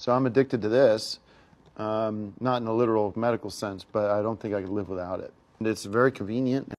So I'm addicted to this, not in a literal medical sense, but I don't think I could live without it. And it's very convenient.